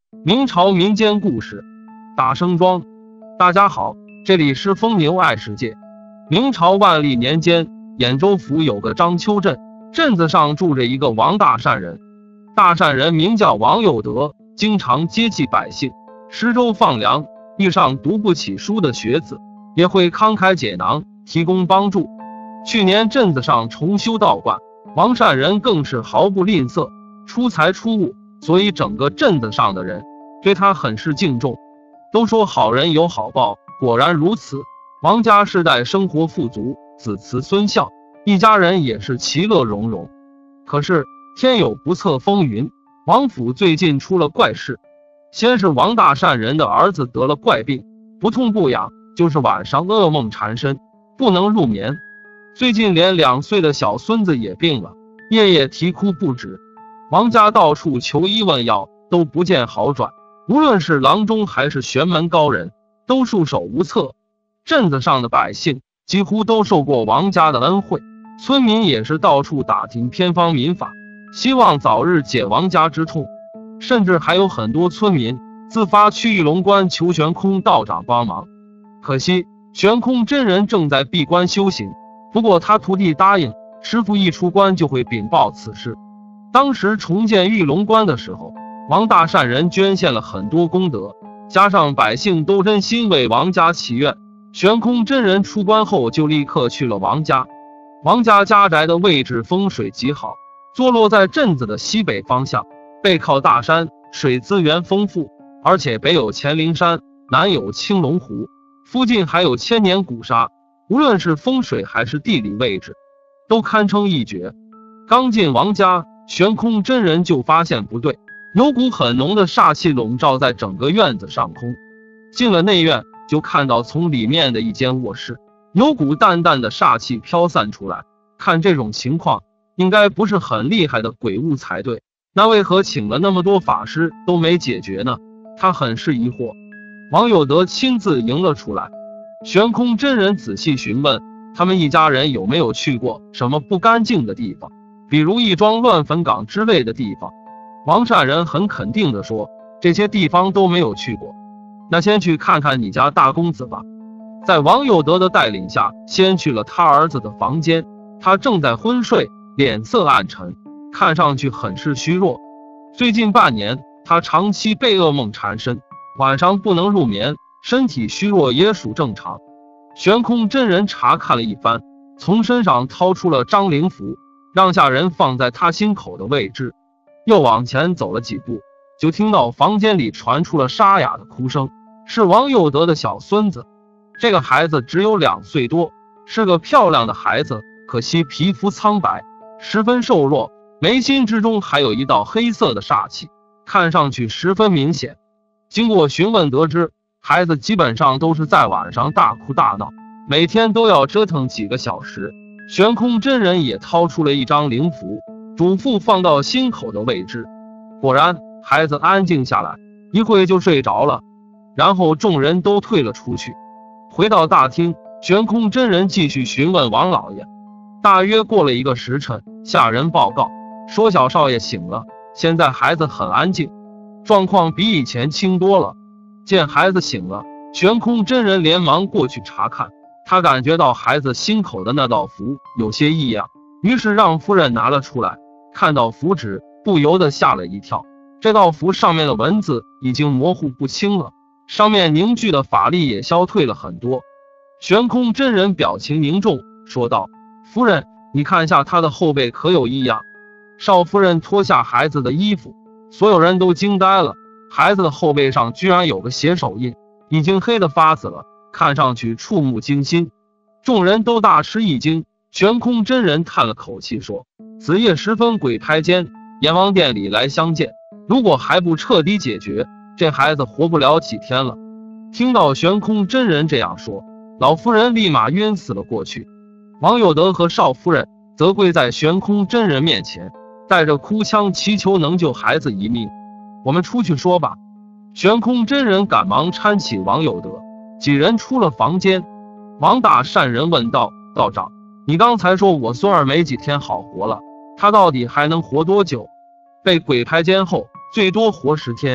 明朝民间故事，大生庄。大家好，这里是疯牛爱世界。明朝万历年间，兖州府有个章丘镇，镇子上住着一个王大善人。大善人名叫王有德，经常接济百姓，施粥放粮，遇上读不起书的学子，也会慷慨解囊，提供帮助。去年镇子上重修道观，王善人更是毫不吝啬，出财出物，所以整个镇子上的人对他很是敬重。都说好人有好报，果然如此。王家世代生活富足，子慈孙孝，一家人也是其乐融融。可是天有不测风云，王府最近出了怪事。先是王大善人的儿子得了怪病，不痛不痒，就是晚上噩梦缠身，不能入眠。最近连2岁的小孙子也病了，夜夜啼哭不止。王家到处求医问药，都不见好转，无论是郎中还是玄门高人，都束手无策。镇子上的百姓几乎都受过王家的恩惠，村民也是到处打听偏方民法，希望早日解王家之痛。甚至还有很多村民自发去玉龙关求悬空道长帮忙。可惜悬空真人正在闭关修行，不过他徒弟答应，师傅一出关就会禀报此事。当时重建玉龙关的时候，王大善人捐献了很多功德，加上百姓都真心为王家祈愿，悬空真人出关后就立刻去了王家。王家家宅的位置风水极好，坐落在镇子的西北方向，背靠大山，水资源丰富，而且北有乾陵山，南有青龙湖，附近还有千年古刹，无论是风水还是地理位置，都堪称一绝。刚进王家，悬空真人就发现不对，有股很浓的煞气笼罩在整个院子上空。进了内院，就看到从里面的一间卧室，有股淡淡的煞气飘散出来。看这种情况，应该不是很厉害的鬼物才对，那为何请了那么多法师都没解决呢？他很是疑惑。王有德亲自迎了出来，悬空真人仔细询问他们一家人有没有去过什么不干净的地方，比如一桩乱坟岗之类的地方。王善人很肯定地说，这些地方都没有去过。那先去看看你家大公子吧。在王有德的带领下，先去了他儿子的房间。他正在昏睡，脸色暗沉，看上去很是虚弱。最近半年，他长期被噩梦缠身，晚上不能入眠，身体虚弱也属正常。悬空真人查看了一番，从身上掏出了张灵符，让下人放在他心口的位置。又往前走了几步，就听到房间里传出了沙哑的哭声，是王有德的小孙子。这个孩子只有2岁多，是个漂亮的孩子，可惜皮肤苍白，十分瘦弱，眉心之中还有一道黑色的煞气，看上去十分明显。经过询问得知，孩子基本上都是在晚上大哭大闹，每天都要折腾几个小时。悬空真人也掏出了一张灵符，嘱咐放到心口的位置。果然孩子安静下来，一会就睡着了。然后众人都退了出去。回到大厅，悬空真人继续询问王老爷。大约过了1个时辰，下人报告说小少爷醒了，现在孩子很安静，状况比以前轻多了。见孩子醒了，悬空真人连忙过去查看，他感觉到孩子心口的那道符有些异样，于是让夫人拿了出来，看到符纸不由得吓了一跳。这道符上面的文字已经模糊不清了，上面凝聚的法力也消退了很多。悬空真人表情凝重，说道：夫人，你看一下他的后背可有异样。少夫人脱下孩子的衣服，所有人都惊呆了，孩子的后背上居然有个血手印，已经黑得发紫了，看上去触目惊心。众人都大吃一惊。悬空真人叹了口气说：子夜时分鬼拍肩，阎王殿里来相见，如果还不彻底解决，这孩子活不了几天了。听到悬空真人这样说，老夫人立马晕死了过去。王有德和少夫人则跪在悬空真人面前，带着哭腔祈求能救孩子一命。我们出去说吧。悬空真人赶忙搀起王有德，几人出了房间。王大善人问道：道长，你刚才说我孙儿没几天好活了，他到底还能活多久？被鬼拍肩后最多活10天，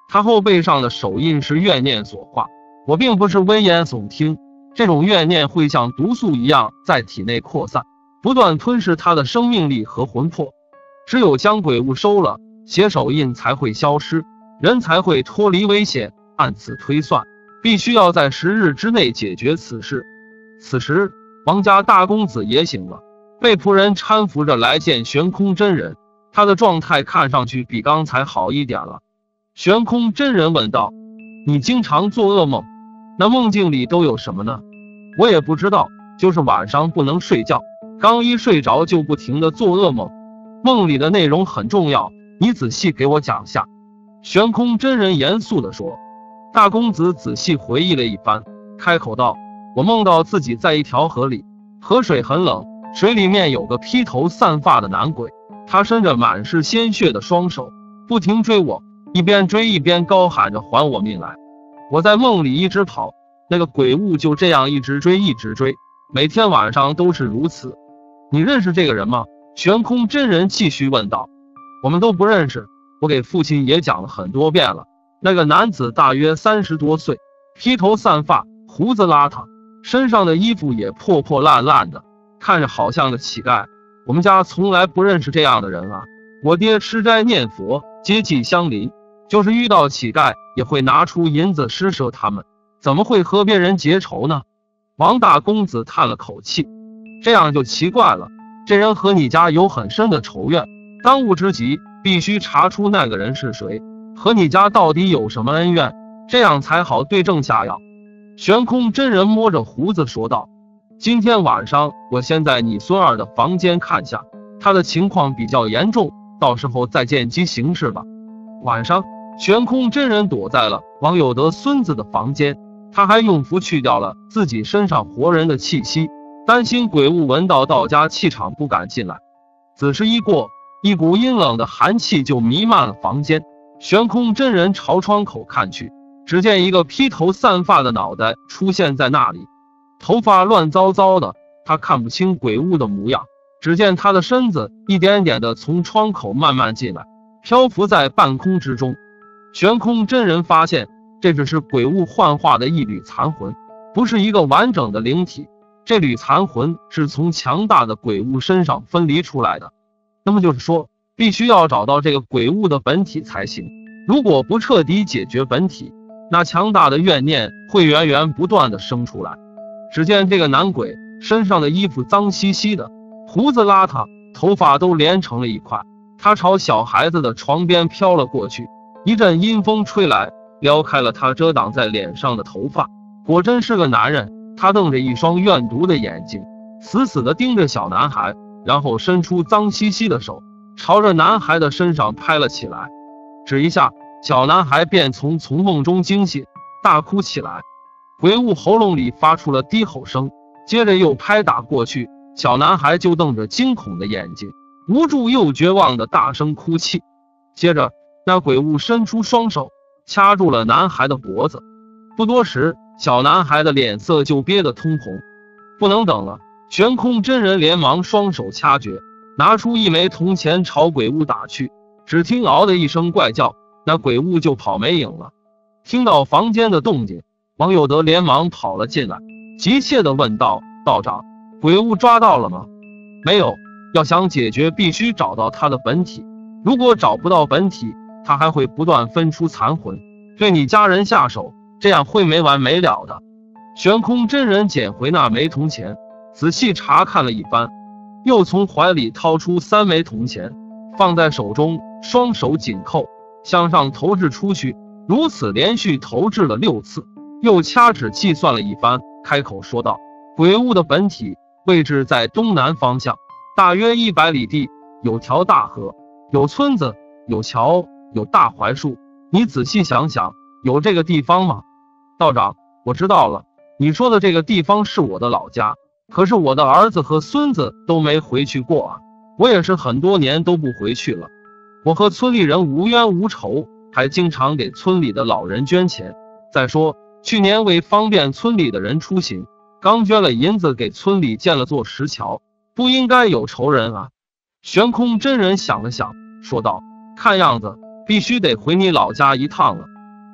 他后背上的手印是怨念所化。我并不是危言耸听，这种怨念会像毒素一样在体内扩散，不断吞噬他的生命力和魂魄。只有将鬼物收了，血手印才会消失，人才会脱离危险。按此推算，必须要在10日之内解决此事。此时王家大公子也醒了，被仆人搀扶着来见悬空真人，他的状态看上去比刚才好一点了。悬空真人问道：你经常做噩梦，那梦境里都有什么呢？我也不知道，就是晚上不能睡觉，刚一睡着就不停地做噩梦，梦里的内容很重要，你仔细给我讲下。悬空真人严肃地说。大公子仔细回忆了一番，开口道：我梦到自己在一条河里，河水很冷，水里面有个披头散发的男鬼，他伸着满是鲜血的双手，不停追我，一边追一边高喊着还我命来。我在梦里一直跑，那个鬼物就这样一直追一直追，每天晚上都是如此。你认识这个人吗？悬空真人继续问道。我们都不认识，我给父亲也讲了很多遍了。那个男子大约30多岁，披头散发，胡子邋遢，身上的衣服也破破烂烂的，看着好像个乞丐。我们家从来不认识这样的人啊。我爹吃斋念佛，接济乡邻，就是遇到乞丐也会拿出银子施舍他们，怎么会和别人结仇呢？王大公子叹了口气，这样就奇怪了，这人和你家有很深的仇怨，当务之急必须查出那个人是谁，和你家到底有什么恩怨，这样才好对症下药。悬空真人摸着胡子说道：今天晚上我先在你孙儿的房间看下，他的情况比较严重，到时候再见机行事吧。晚上悬空真人躲在了王有德孙子的房间，他还用符去掉了自己身上活人的气息，担心鬼物闻到道家气场不敢进来。子时一过，一股阴冷的寒气就弥漫了房间。悬空真人朝窗口看去，只见一个披头散发的脑袋出现在那里，头发乱糟糟的，他看不清鬼物的模样，只见他的身子一点点的从窗口慢慢进来，漂浮在半空之中。悬空真人发现这只是鬼物幻化的一缕残魂，不是一个完整的灵体，这缕残魂是从强大的鬼物身上分离出来的。那么就是说，必须要找到这个鬼物的本体才行，如果不彻底解决本体，那强大的怨念会源源不断的生出来。只见这个男鬼身上的衣服脏兮兮的，胡子邋遢，头发都连成了一块，他朝小孩子的床边飘了过去，一阵阴风吹来，撩开了他遮挡在脸上的头发，果真是个男人。他瞪着一双怨毒的眼睛，死死地盯着小男孩，然后伸出脏兮兮的手，朝着男孩的身上拍了起来。只一下，小男孩便从梦中惊醒，大哭起来。鬼物喉咙里发出了低吼声，接着又拍打过去，小男孩就瞪着惊恐的眼睛，无助又绝望的大声哭泣。接着那鬼物伸出双手掐住了男孩的脖子，不多时，小男孩的脸色就憋得通红。不能等了，悬空真人连忙双手掐诀，拿出一枚铜钱朝鬼物打去，只听嗷的一声怪叫，那鬼物就跑没影了。听到房间的动静，王有德连忙跑了进来，急切地问道：道长，鬼物抓到了吗？没有，要想解决必须找到它的本体，如果找不到本体，它还会不断分出残魂，对你家人下手，这样会没完没了的。悬空真人捡回那枚铜钱，仔细查看了一番，又从怀里掏出3枚铜钱，放在手中，双手紧扣，向上投掷出去，如此连续投掷了6次，又掐指计算了一番，开口说道：鬼物的本体位置在东南方向，大约100里地，有条大河，有村子，有桥，有大槐树，你仔细想想，有这个地方吗？道长，我知道了，你说的这个地方是我的老家，可是我的儿子和孙子都没回去过啊，我也是很多年都不回去了。我和村里人无冤无仇，还经常给村里的老人捐钱。再说，去年为方便村里的人出行，刚捐了银子给村里建了座石桥，不应该有仇人啊。悬空真人想了想，说道：看样子必须得回你老家一趟了，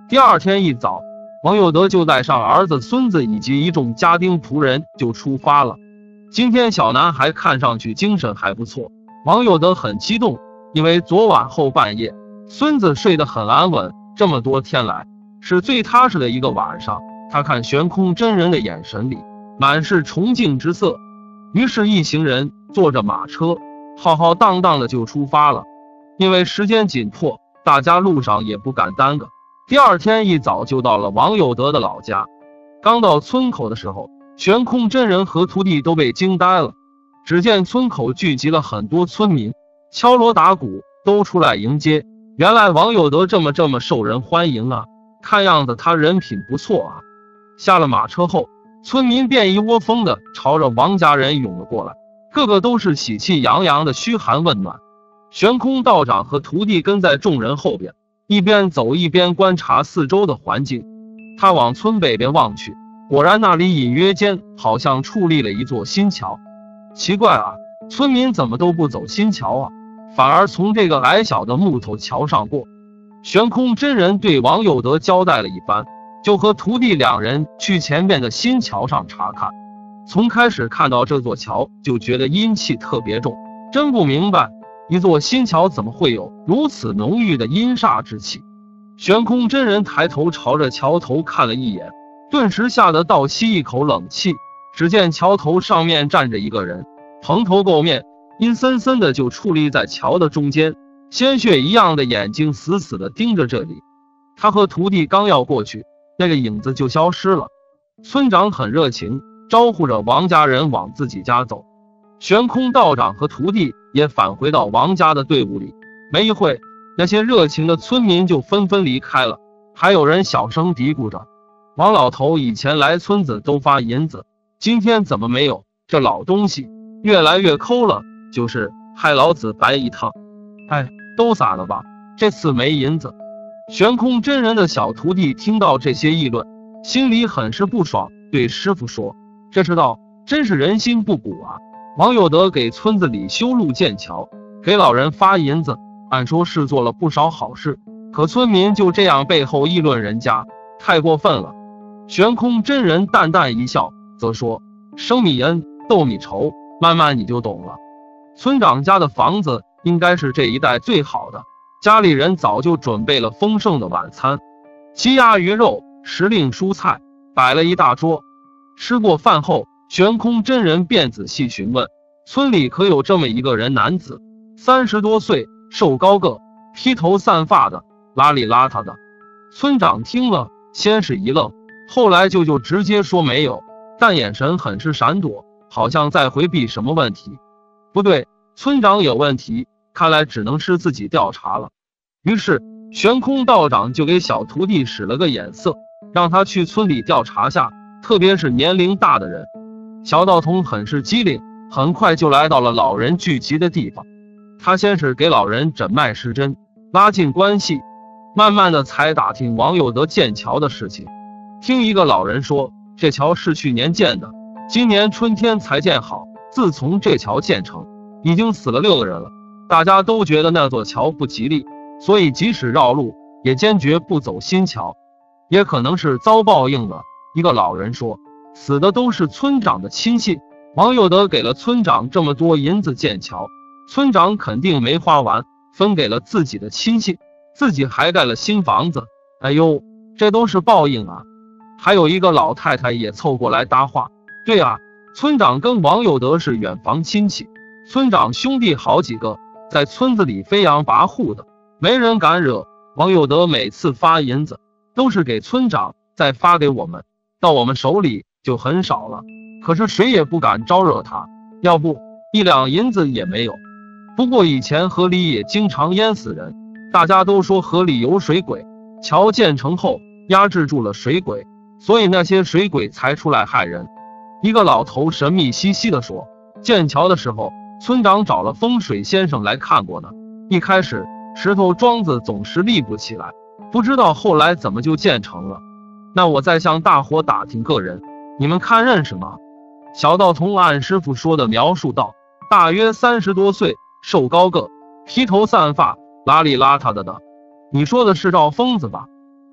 第二天一早，王有德就带上儿子、孙子以及一众家丁仆人就出发了。今天小男孩看上去精神还不错，王有德很激动，因为昨晚后半夜孙子睡得很安稳，这么多天来是最踏实的一个晚上。他看悬空真人的眼神里满是崇敬之色，于是一行人坐着马车浩浩荡荡的就出发了。因为时间紧迫，大家路上也不敢耽搁。第二天一早就到了王有德的老家。刚到村口的时候，悬空真人和徒弟都被惊呆了。只见村口聚集了很多村民，敲锣打鼓都出来迎接。原来王有德这么受人欢迎啊，看样子他人品不错啊。下了马车后，村民便一窝蜂的朝着王家人涌了过来，个个都是喜气洋洋的嘘寒问暖。悬空道长和徒弟跟在众人后边，一边走一边观察四周的环境。他往村北边望去，果然那里隐约间好像矗立了一座新桥。奇怪啊，村民怎么都不走新桥啊，反而从这个矮小的木头桥上过。悬空真人对王有德交代了一番，就和徒弟两人去前面的新桥上查看。从开始看到这座桥就觉得阴气特别重，真不明白一座新桥怎么会有如此浓郁的阴煞之气。悬空真人抬头朝着桥头看了一眼，顿时吓得倒吸一口冷气。只见桥头上面站着一个人，蓬头垢面，阴森森的就矗立在桥的中间，鲜血一样的眼睛死死的盯着这里。他和徒弟刚要过去，那个影子就消失了。村长很热情，招呼着王家人往自己家走。悬空道长和徒弟也返回到王家的队伍里。没一会，那些热情的村民就纷纷离开了，还有人小声嘀咕着：王老头以前来村子都发银子，今天怎么没有？这老东西越来越抠了，就是害老子白一趟。哎，都撒了吧，这次没银子。悬空真人的小徒弟听到这些议论，心里很是不爽，对师傅说：这世道真是人心不古啊！王有德给村子里修路建桥，给老人发银子，按说是做了不少好事，可村民就这样背后议论人家，太过分了。悬空真人淡淡一笑，则说：生米恩，斗米仇，慢慢你就懂了。村长家的房子应该是这一带最好的，家里人早就准备了丰盛的晚餐，鸡鸭鱼肉、时令蔬菜摆了一大桌。吃过饭后，悬空真人便仔细询问，村里可有这么一个人男子，30多岁，瘦高个，披头散发的，邋里邋遢的。村长听了先是一愣，后来就直接说没有，但眼神很是闪躲，好像在回避什么问题。不对，村长有问题，看来只能是自己调查了。于是悬空道长就给小徒弟使了个眼色，让他去村里调查下，特别是年龄大的人。小道童很是机灵，很快就来到了老人聚集的地方。他先是给老人诊脉施针，拉近关系，慢慢的才打听王有德建桥的事情。听一个老人说，这桥是去年建的，今年春天才建好。自从这桥建成，已经死了6个人了，大家都觉得那座桥不吉利，所以即使绕路也坚决不走新桥。也可能是遭报应了。一个老人说，死的都是村长的亲信，王有德给了村长这么多银子建桥，村长肯定没花完，分给了自己的亲信，自己还盖了新房子。哎呦，这都是报应啊！还有一个老太太也凑过来搭话，对啊，村长跟王有德是远房亲戚，村长兄弟好几个，在村子里飞扬跋扈的，没人敢惹。王有德每次发银子都是给村长，再发给我们，到我们手里就很少了，可是谁也不敢招惹他，要不1两银子也没有。不过以前河里也经常淹死人，大家都说河里有水鬼，桥建成后压制住了水鬼，所以那些水鬼才出来害人。一个老头神秘兮兮地说，建桥的时候村长找了风水先生来看过呢，一开始石头桩子总是立不起来，不知道后来怎么就建成了。那我再向大伙打听个人，你们看认识吗？小道童按师傅说的描述道，大约30多岁，瘦高个，披头散发，邋里邋遢的。你说的是赵疯子吧？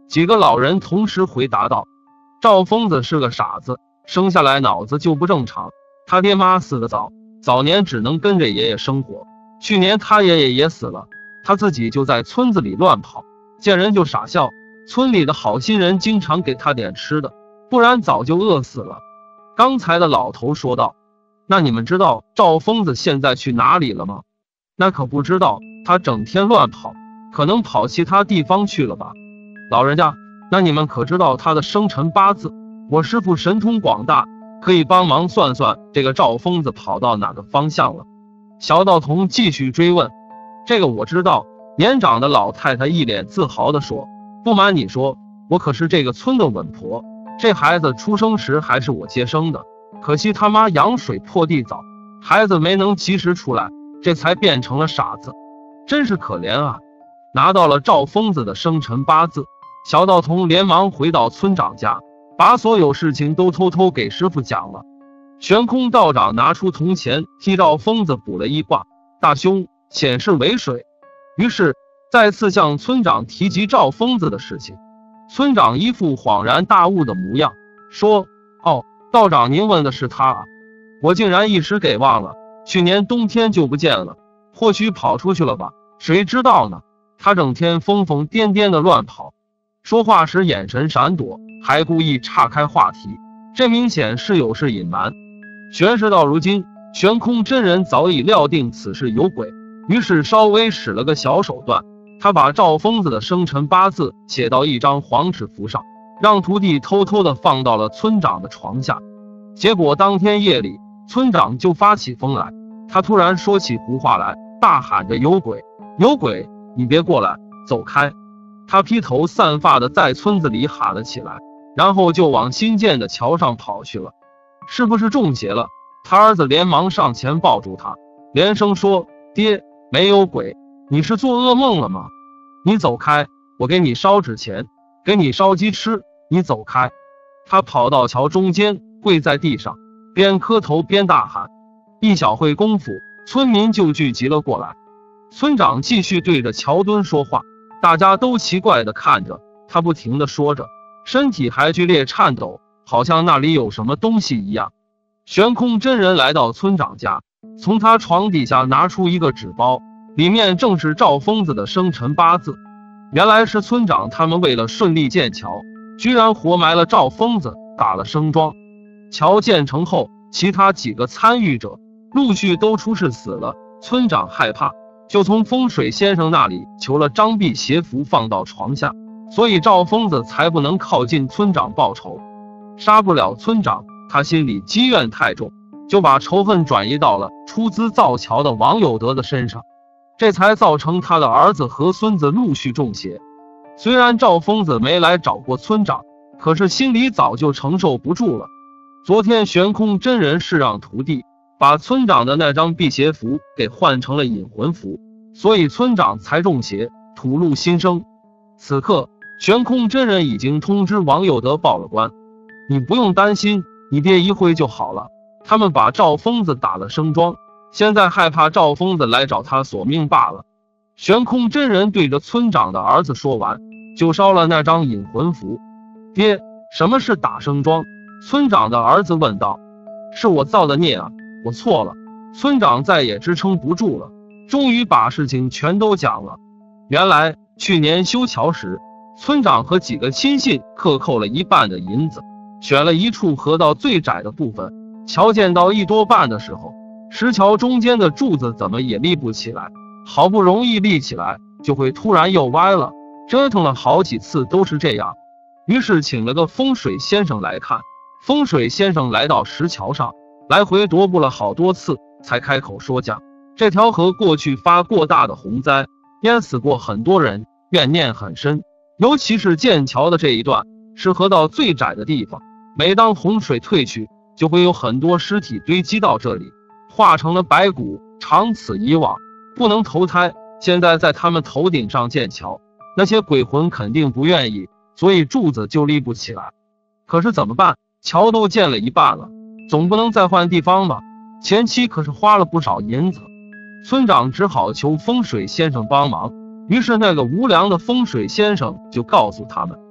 几个老人同时回答道：赵疯子是个傻子，生下来脑子就不正常，他爹妈死得早，早年只能跟着爷爷生活，去年他爷爷也死了，他自己就在村子里乱跑，见人就傻笑，村里的好心人经常给他点吃的，不然早就饿死了。刚才的老头说道：那你们知道赵疯子现在去哪里了吗？那可不知道，他整天乱跑，可能跑其他地方去了吧。老人家，那你们可知道他的生辰八字？我师父神通广大，可以帮忙算算这个赵疯子跑到哪个方向了。小道童继续追问：这个我知道。年长的老太太一脸自豪地说：不瞒你说，我可是这个村的稳婆，这孩子出生时还是我接生的，可惜他妈羊水破地早，孩子没能及时出来，这才变成了傻子，真是可怜啊。拿到了赵疯子的生辰八字，小道童连忙回到村长家，把所有事情都偷偷给师傅讲了。悬空道长拿出铜钱替赵疯子卜了一卦，大凶，显示为水。于是再次向村长提及赵疯子的事情。村长一副恍然大悟的模样，说：哦，道长您问的是他啊，我竟然一时给忘了，去年冬天就不见了，或许跑出去了吧，谁知道呢？他整天疯疯癫癫的乱跑，说话时眼神闪躲，还故意岔开话题，这明显是有事隐瞒。玄师到如今，悬空真人早已料定此事有鬼，于是稍微使了个小手段，他把赵疯子的生辰八字写到一张黄纸符上，让徒弟偷偷的放到了村长的床下。结果当天夜里，村长就发起疯来，他突然说起胡话来，大喊着有鬼，有鬼，你别过来，走开。他披头散发的在村子里喊了起来，然后就往新建的桥上跑去了。是不是中邪了？他儿子连忙上前抱住他，连声说：爹，没有鬼，你是做噩梦了吗？你走开，我给你烧纸钱，给你烧鸡吃，你走开。他跑到桥中间，跪在地上，边磕头边大喊。一小会功夫，村民就聚集了过来。村长继续对着桥墩说话，大家都奇怪地看着他，不停地说着，身体还剧烈颤抖，好像那里有什么东西一样。悬空真人来到村长家，从他床底下拿出一个纸包，里面正是赵疯子的生辰八字。原来是村长他们为了顺利建桥，居然活埋了赵疯子，打了生桩。桥建成后，其他几个参与者陆续都出事死了。村长害怕，就从风水先生那里求了张辟邪符放到床下，所以赵疯子才不能靠近村长报仇。杀不了村长，他心里积怨太重，就把仇恨转移到了出资造桥的王有德的身上，这才造成他的儿子和孙子陆续中邪。虽然赵疯子没来找过村长，可是心里早就承受不住了。昨天悬空真人是让徒弟把村长的那张辟邪符给换成了引魂符，所以村长才中邪，吐露心声。此刻悬空真人已经通知王有德报了官，你不用担心，你爹一会就好了。他们把赵疯子打了生桩，现在害怕赵疯子来找他索命罢了。悬空真人对着村长的儿子说完，就烧了那张引魂符。爹，什么是打生桩？村长的儿子问道。是我造的孽啊，我错了。村长再也支撑不住了，终于把事情全都讲了。原来去年修桥时，村长和几个亲信克扣了一半的银子，选了一处河道最窄的部分。桥建到一多半的时候，石桥中间的柱子怎么也立不起来，好不容易立起来，就会突然又歪了，折腾了好几次都是这样。于是请了个风水先生来看。风水先生来到石桥上，来回踱步了好多次，才开口说讲：这条河过去发过大的洪灾，淹死过很多人，怨念很深。尤其是建桥的这一段，是河道最窄的地方，每当洪水退去，就会有很多尸体堆积到这里，化成了白骨，长此以往不能投胎。现在在他们头顶上建桥，那些鬼魂肯定不愿意，所以柱子就立不起来。可是怎么办？桥都建了一半了，总不能再换地方吧？前期可是花了不少银子。村长只好求风水先生帮忙，于是那个无良的风水先生就告诉他们，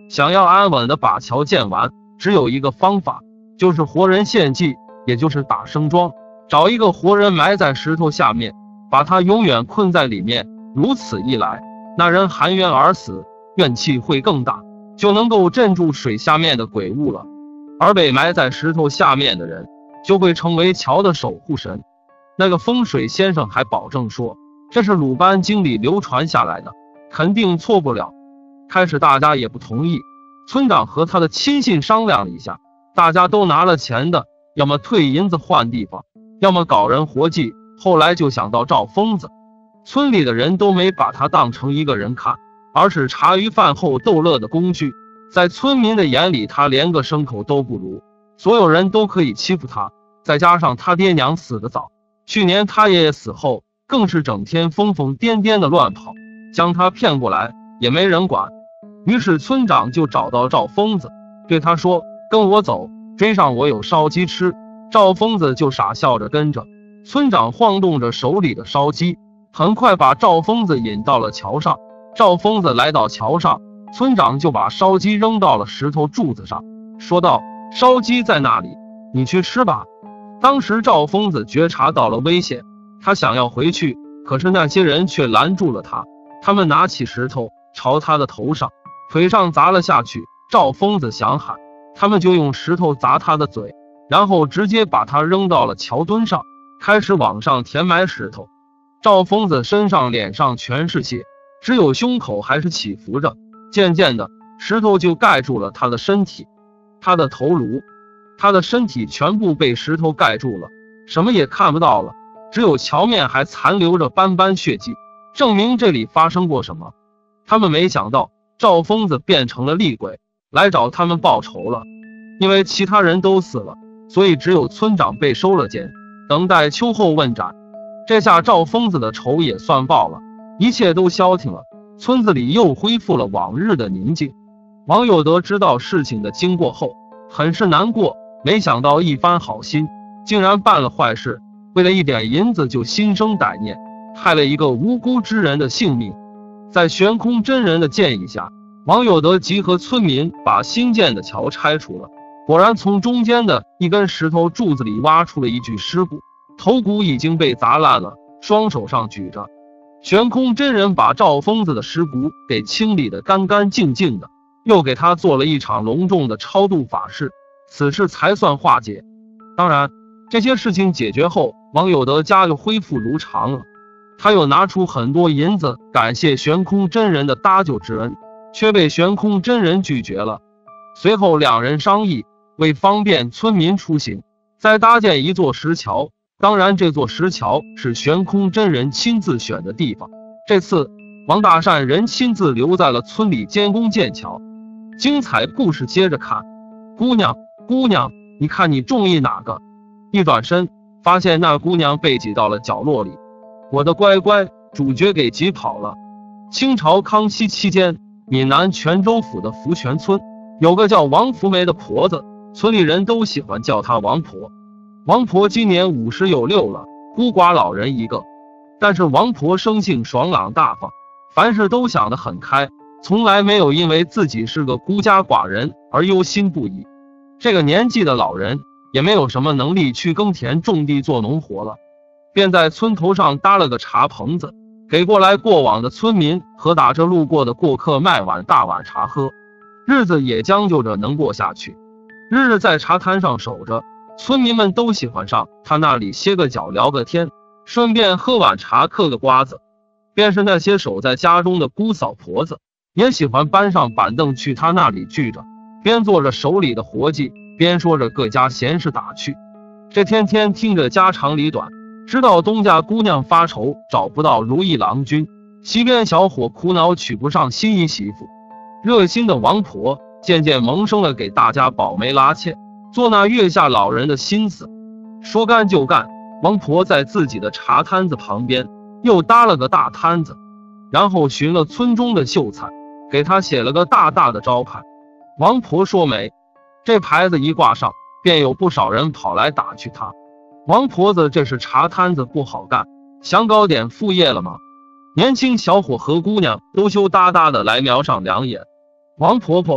想要安稳的把桥建完，只有一个方法，就是活人献祭，也就是打生桩，找一个活人埋在石头下面，把他永远困在里面。如此一来，那人含冤而死，怨气会更大，就能够镇住水下面的鬼物了。而被埋在石头下面的人，就会成为桥的守护神。那个风水先生还保证说，这是鲁班经里流传下来的，肯定错不了。开始大家也不同意，村长和他的亲信商量了一下，大家都拿了钱的，要么退银子换地方，要么搞人活祭。后来就想到赵疯子，村里的人都没把他当成一个人看，而是茶余饭后逗乐的工具。在村民的眼里，他连个牲口都不如，所有人都可以欺负他。再加上他爹娘死得早，去年他爷爷死后，更是整天疯疯癫癫的乱跑，将他骗过来也没人管。于是村长就找到赵疯子，对他说，跟我走，追上我有烧鸡吃。赵疯子就傻笑着跟着。村长晃动着手里的烧鸡，很快把赵疯子引到了桥上。赵疯子来到桥上，村长就把烧鸡扔到了石头柱子上，说道，烧鸡在那里，你去吃吧。当时赵疯子觉察到了危险，他想要回去，可是那些人却拦住了他。他们拿起石头朝他的头上、腿上砸了下去。赵疯子想喊，他们就用石头砸他的嘴，然后直接把他扔到了桥墩上，开始往上填埋石头。赵疯子身上脸上全是血，只有胸口还是起伏着。渐渐的，石头就盖住了他的身体，他的头颅，他的身体全部被石头盖住了，什么也看不到了，只有桥面还残留着斑斑血迹，证明这里发生过什么。他们没想到赵疯子变成了厉鬼，来找他们报仇了。因为其他人都死了，所以只有村长被收了监，等待秋后问斩。这下赵疯子的仇也算报了，一切都消停了，村子里又恢复了往日的宁静。王有德知道事情的经过后，很是难过，没想到一番好心竟然办了坏事，为了一点银子就心生歹念，害了一个无辜之人的性命。在悬空真人的建议下，王有德集合村民把新建的桥拆除了。果然从中间的一根石头柱子里挖出了一具尸骨，头骨已经被砸烂了，双手上举着。悬空真人把赵疯子的尸骨给清理得干干净净的，又给他做了一场隆重的超度法事，此事才算化解。当然，这些事情解决后，王有德家又恢复如常了。他又拿出很多银子感谢悬空真人的搭救之恩，却被悬空真人拒绝了。随后两人商议，为方便村民出行，再搭建一座石桥。当然，这座石桥是悬空真人亲自选的地方。这次王大善人亲自留在了村里监工建桥。精彩故事接着看。姑娘，姑娘，你看你中意哪个？一转身，发现那姑娘被挤到了角落里。我的乖乖，主角给挤跑了。清朝康熙期间，闽南泉州府的福泉村有个叫王福梅的婆子，村里人都喜欢叫她王婆。王婆今年50有6了，孤寡老人一个。但是王婆生性爽朗大方，凡事都想得很开，从来没有因为自己是个孤家寡人而忧心不已。这个年纪的老人也没有什么能力去耕田种地做农活了，便在村头上搭了个茶棚子，给过来过往的村民和打着路过的过客卖碗大碗茶喝，日子也将就着能过下去。日日在茶摊上守着，村民们都喜欢上他那里歇个脚聊个天，顺便喝碗茶嗑个瓜子。便是那些守在家中的姑嫂婆子，也喜欢搬上板凳去他那里聚着，边做着手里的活计，边说着各家闲事打趣。这天天听着家长里短，知道东家姑娘发愁找不到如意郎君，西边小伙苦恼娶不上心仪媳妇。热心的王婆渐渐萌生了给大家保媒拉纤，做那月下老人的心思。说干就干，王婆在自己的茶摊子旁边又搭了个大摊子，然后寻了村中的秀才，给他写了个大大的招牌。王婆说媒，这牌子一挂上，便有不少人跑来打趣他。王婆子这是茶摊子不好干，想搞点副业了吗？年轻小伙和姑娘都羞答答的来瞄上两眼。王婆婆，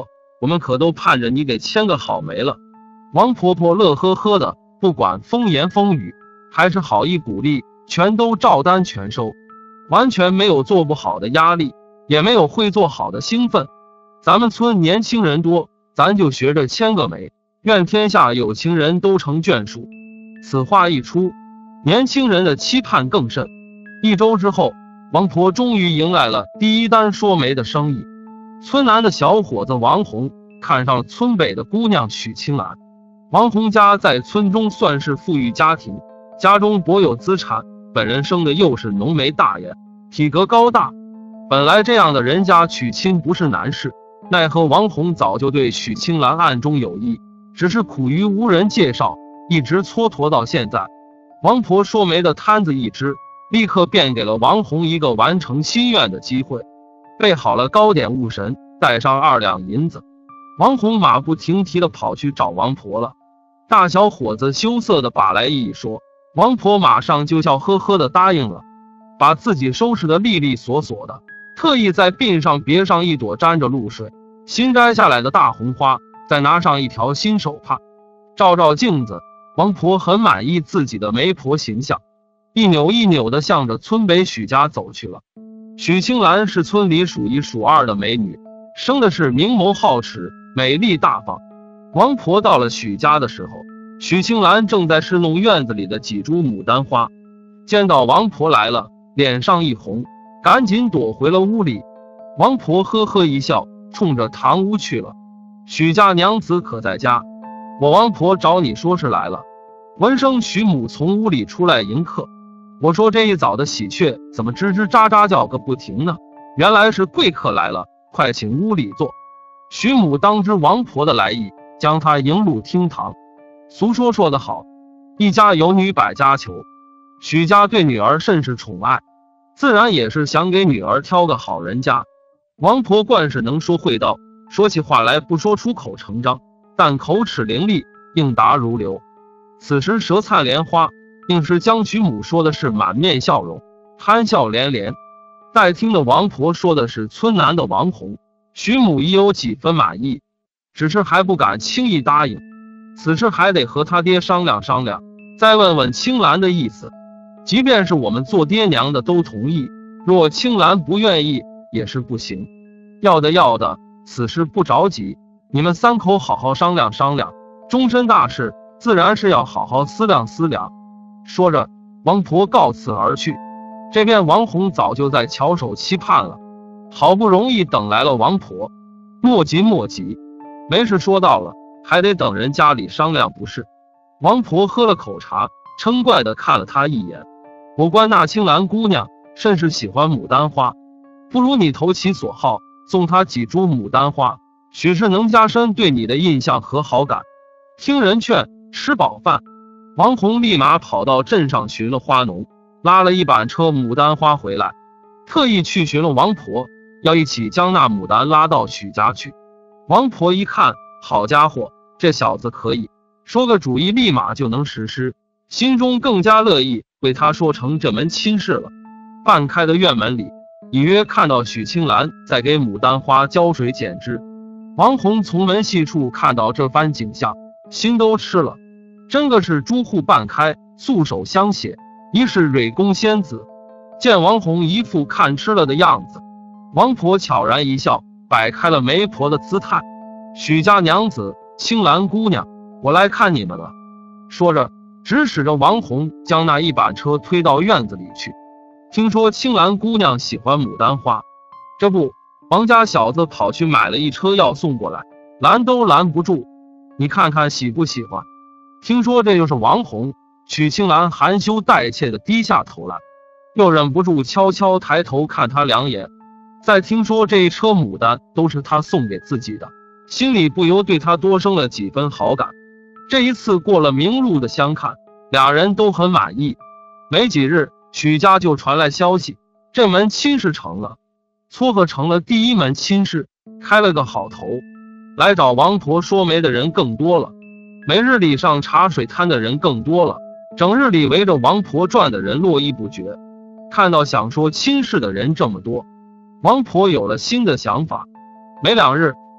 我们可都盼着你给签个好媒了。王婆婆乐呵呵的，不管风言风语，还是好意鼓励，全都照单全收，完全没有做不好的压力，也没有会做好的兴奋。咱们村年轻人多，咱就学着签个媒，愿天下有情人都成眷属。此话一出，年轻人的期盼更甚。1周之后，王婆终于迎来了第一单说媒的生意。村南的小伙子王红看上了村北的姑娘许青兰。王红家在村中算是富裕家庭，家中颇有资产，本人生的又是浓眉大眼，体格高大。本来这样的人家娶亲不是难事，奈何王红早就对许青兰暗中有意，只是苦于无人介绍，一直蹉跎到现在。王婆说媒的摊子一支，立刻便给了王红一个完成心愿的机会。备好了糕点物神，带上2两银子，王红马不停蹄地跑去找王婆了。大小伙子羞涩地把来意一说，王婆马上就笑呵呵地答应了，把自己收拾得利利索索的，特意在鬓上别上一朵沾着露水新摘下来的大红花，再拿上一条新手帕，照照镜子，王婆很满意自己的媒婆形象，一扭一扭地向着村北许家走去了。许青兰是村里数一数二的美女，生的是明眸皓齿，美丽大方。王婆到了许家的时候，许青兰正在侍弄院子里的几株牡丹花，见到王婆来了，脸上一红，赶紧躲回了屋里。王婆呵呵一笑，冲着堂屋去了。许家娘子可在家？我王婆找你说是来了。闻声许母从屋里出来迎客。我说这一早的喜鹊怎么吱吱喳喳叫个不停呢？原来是贵客来了，快请屋里坐。许母当知王婆的来意，将她迎入厅堂。俗说得好，一家有女百家求。许家对女儿甚是宠爱，自然也是想给女儿挑个好人家。王婆惯是能说会道，说起话来不说出口成章，但口齿伶俐，应答如流。此时舌灿莲花，硬是将许母说的是满面笑容，憨笑连连。待听的王婆说的是村南的王红，许母已有几分满意，只是还不敢轻易答应。此事还得和他爹商量商量，再问问青兰的意思。即便是我们做爹娘的都同意，若青兰不愿意也是不行。要的，此事不着急，你们3口好好商量商量，终身大事自然是要好好思量思量。说着，王婆告辞而去。这边王红早就在翘首期盼了，好不容易等来了王婆。莫急，没事说到了，还得等人家里商量不是。王婆喝了口茶，嗔怪地看了他一眼。我观那青兰姑娘甚是喜欢牡丹花，不如你投其所好，送她几株牡丹花，许是能加深对你的印象和好感。听人劝，吃饱饭。王红立马跑到镇上寻了花农，拉了一板车牡丹花回来，特意去寻了王婆，要一起将那牡丹拉到许家去。王婆一看，好家伙，这小子可以，说个主意立马就能实施，心中更加乐意为他说成这门亲事了。半开的院门里，隐约看到许青兰在给牡丹花浇水剪枝。王红从门隙处看到这番景象，心都吃了，真个是朱户半开，素手相携，一是蕊宫仙子。见王红一副看吃了的样子，王婆悄然一笑，摆开了媒婆的姿态。许家娘子，青兰姑娘，我来看你们了。说着，指使着王红将那一板车推到院子里去。听说青兰姑娘喜欢牡丹花，这不，王家小子跑去买了一车药送过来，拦都拦不住。你看看喜不喜欢？听说这就是王红，许青兰含羞带怯地低下头来，又忍不住悄悄抬头看他2眼。再听说这一车牡丹都是他送给自己的，心里不由对他多生了几分好感。这一次过了明路的相看，俩人都很满意。没几日，许家就传来消息，这门亲事成了，撮合成了第一门亲事，开了个好头。来找王婆说媒的人更多了，每日里上茶水摊的人更多了，整日里围着王婆转的人络绎不绝。看到想说亲事的人这么多，王婆有了新的想法。没2日，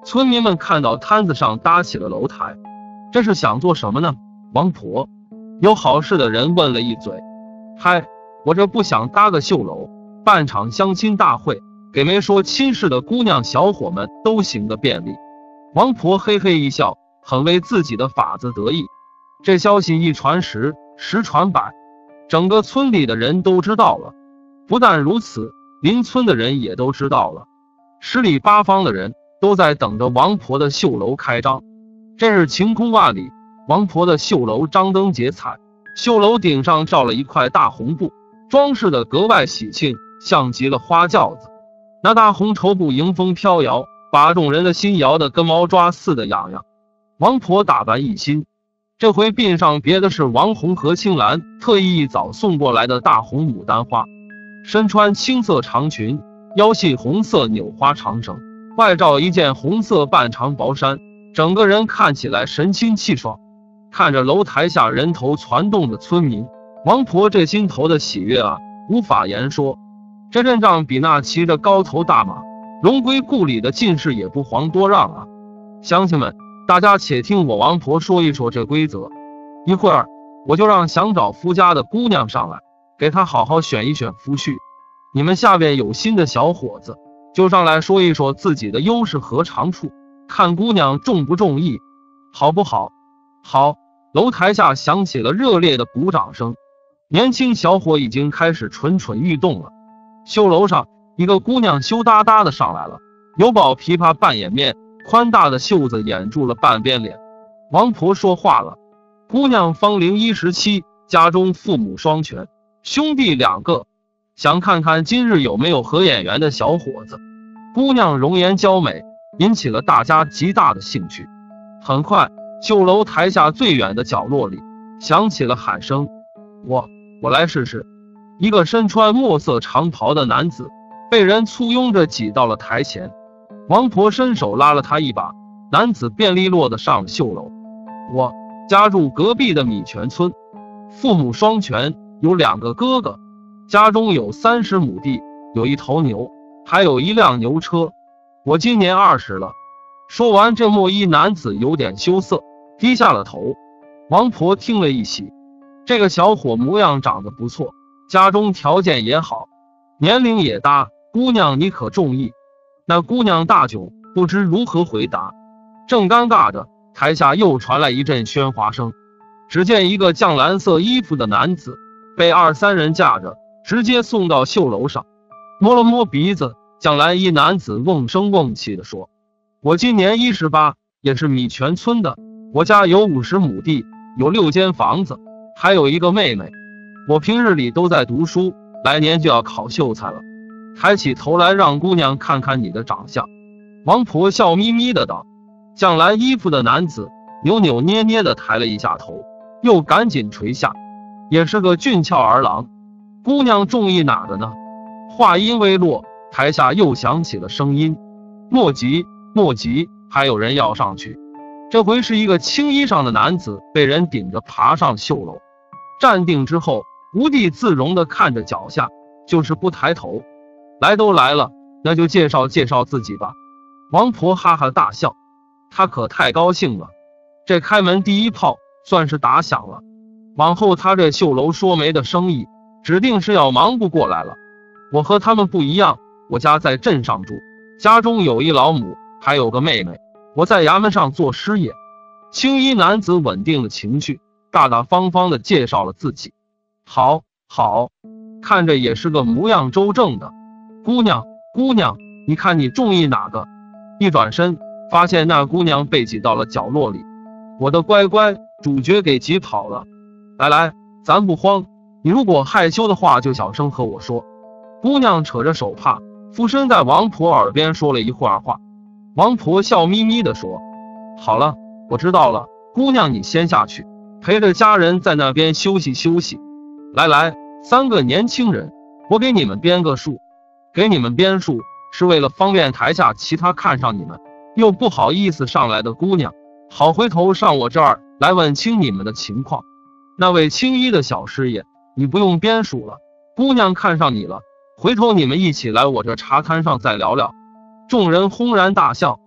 村民们看到摊子上搭起了楼台，这是想做什么呢？王婆有好事的人问了一嘴。嗨，我这不想搭个绣楼，办场相亲大会，给没说亲事的姑娘小伙们都行个便利。王婆嘿嘿一笑，很为自己的法子得意。这消息一传十，十传百，整个村里的人都知道了。不但如此，邻村的人也都知道了。十里八方的人都在等着王婆的绣楼开张。这日晴空万里，王婆的绣楼张灯结彩，绣楼顶上罩了一块大红布，装饰的格外喜庆，像极了花轿子。那大红绸布迎风飘摇，把众人的心摇得跟毛抓似的痒痒。王婆打扮一新，这回鬓上别的是王红和青兰特意一早送过来的大红牡丹花，身穿青色长裙，腰系红色纽花长绳，外罩一件红色半长薄衫，整个人看起来神清气爽。看着楼台下人头攒动的村民，王婆这心头的喜悦啊，无法言说。这阵仗比那骑着高头大马荣归故里的进士也不遑多让啊！乡亲们，大家且听我王婆说一说这规则。一会儿我就让想找夫家的姑娘上来，给她好好选一选夫婿。你们下边有心的小伙子，就上来说一说自己的优势和长处，看姑娘中不中意，好不好？好！楼台下响起了热烈的鼓掌声，年轻小伙已经开始蠢蠢欲动了。绣楼上，一个姑娘羞答答的上来了，油宝琵琶半掩面，宽大的袖子掩住了半边脸。王婆说话了：姑娘芳龄17，家中父母双全，兄弟2个，想看看今日有没有合眼缘的小伙子。姑娘容颜娇美，引起了大家极大的兴趣。很快，绣楼台下最远的角落里响起了喊声：我来试试。一个身穿墨色长袍的男子被人簇拥着挤到了台前，王婆伸手拉了他一把，男子便利落地上了绣楼。我家住隔壁的米泉村，父母双全，有2个哥哥，家中有30亩地，有1头牛，还有1辆牛车。我今年20了。说完，这墨衣男子有点羞涩，低下了头。王婆听了一喜，这个小伙模样长得不错，家中条件也好，年龄也大，姑娘你可中意？那姑娘大窘，不知如何回答。正尴尬着，台下又传来一阵喧哗声。只见一个绛蓝色衣服的男子被2、3人架着，直接送到绣楼上。摸了摸鼻子，绛蓝衣男子瓮声瓮气地说：我今年18，也是米泉村的，我家有50亩地，有6间房子，还有一个妹妹。我平日里都在读书，来年就要考秀才了。抬起头来让姑娘看看你的长相。王婆笑眯眯的道。绛蓝衣服的男子扭扭捏捏的抬了一下头，又赶紧垂下，也是个俊俏儿郎。姑娘中意哪个呢？话音未落，台下又响起了声音：莫急莫急，还有人要上去。这回是一个青衣裳的男子被人顶着爬上绣楼，站定之后无地自容地看着脚下，就是不抬头。来都来了，那就介绍介绍自己吧。王婆哈哈大笑，她可太高兴了，这开门第一炮算是打响了，往后她这绣楼说媒的生意指定是要忙不过来了。我和他们不一样，我家在镇上住，家中有1老母，还有个妹妹，我在衙门上做师爷。青衣男子稳定了情绪，大大方方地介绍了自己。好，看着也是个模样周正的。姑娘，你看你中意哪个？一转身，发现那姑娘被挤到了角落里。我的乖乖，主角给挤跑了。来，咱不慌，你如果害羞的话，就小声和我说。姑娘扯着手帕，附身在王婆耳边说了一会儿话。王婆笑眯眯地说：好了，我知道了，姑娘你先下去，陪着家人在那边休息休息。来，3个年轻人，我给你们编个数。给你们编数是为了方便台下其他看上你们又不好意思上来的姑娘，好回头上我这儿来问清你们的情况。那位青衣的小师爷，你不用编数了，姑娘看上你了，回头你们一起来我这茶摊上再聊聊。众人轰然大笑。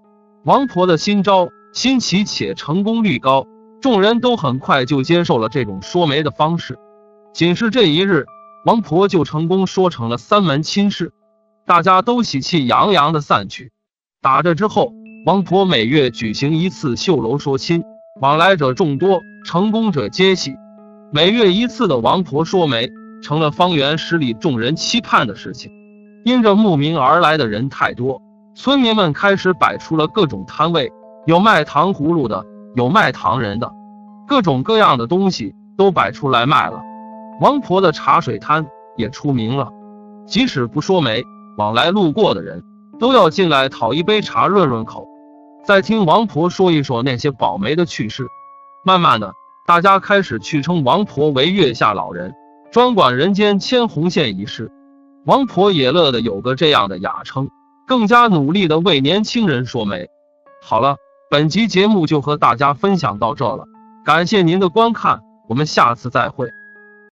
王婆的新招新奇且成功率高，众人都很快就接受了这种说媒的方式。仅是这一日，王婆就成功说成了3门亲事，大家都喜气洋洋地散去。打这之后，王婆每月举行1次绣楼说亲，往来者众多，成功者皆喜。每月1次的王婆说媒成了方圆10里众人期盼的事情。因着慕名而来的人太多，村民们开始摆出了各种摊位，有卖糖葫芦的，有卖糖人的，各种各样的东西都摆出来卖了。王婆的茶水摊也出名了，即使不说媒，往来路过的人都要进来讨一杯茶润润口，再听王婆说一说那些保媒的趣事。慢慢的，大家开始去称王婆为月下老人，专管人间牵红线一事。王婆也乐得有个这样的雅称，更加努力的为年轻人说媒。好了，本集节目就和大家分享到这了，感谢您的观看，我们下次再会。